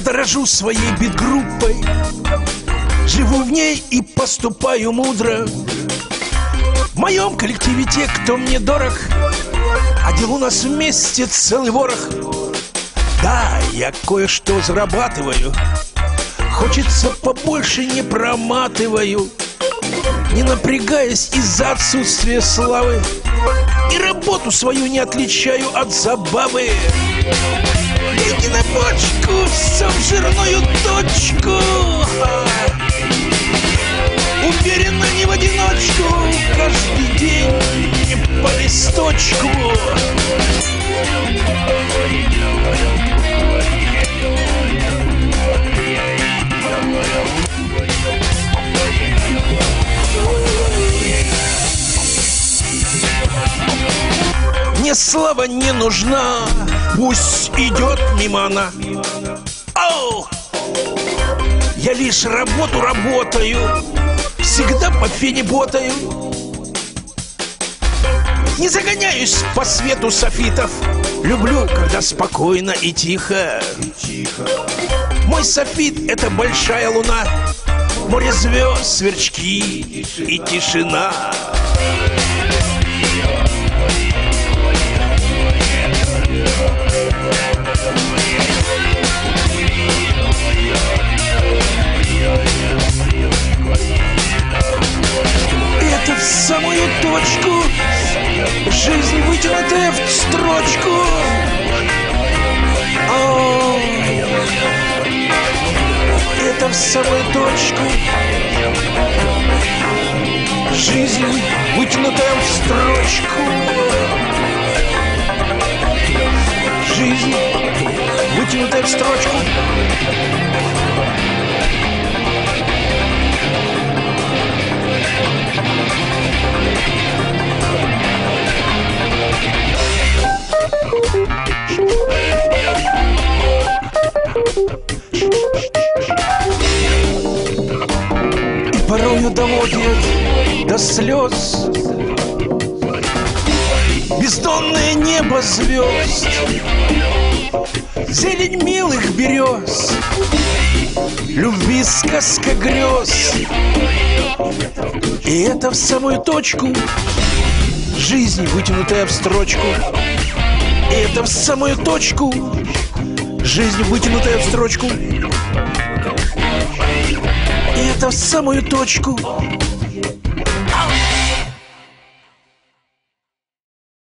дорожу своей бит-группой, живу в ней и поступаю мудро. В моем коллективе те, кто мне дорог, а дел у нас вместе целый ворох. Да, я кое-что зарабатываю, хочется побольше, не проматываю, не напрягаясь из-за отсутствия славы, и работу свою не отличаю от забавы. Деньги на бочку, все в жирную точку. Уверенно, не в одиночку, каждый день по листочку. Мне слава не нужна, пусть идет мимо она. Оу! Я лишь работу работаю, всегда по фене ботаю. Не загоняюсь по свету софитов, люблю, когда спокойно и тихо. Мой софит — это большая луна, море звезд, сверчки и тишина. Это в самую точку, жизнь, вытянутая в строчку. О, это в самую точку, жизнь, вытянутая в строчку. Жизнь, вытянутая в строчку. И порою доводит до слез бездонное небо звезд, зелень милых берез, любви сказка грез. И это в самую точку, жизнь, вытянутая в строчку. И это в самую точку, жизнь, вытянутая в строчку. И это в самую точку,